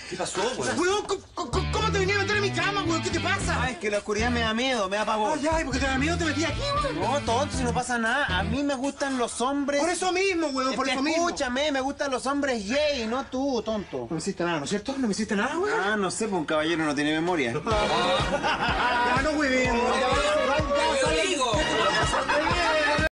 ¿Qué pasó, weón? Weón, ¿cómo te venía a meter en mi cama, weón? ¿Qué te pasa? Ay, es que la oscuridad me da miedo, me da pavor. Ay, ¿por qué te da miedo? Te metí aquí, weón. No, tonto, si no pasa nada. A mí me gustan los hombres... Por eso mismo, weón, por eso mismo. Escúchame, me gustan los hombres gay, no tú, tonto. No me hiciste nada, ¿no es cierto? ¿No me hiciste nada, weón? Ah, no sé, pues un caballero no tiene memoria. Ya, no, weón. Digo.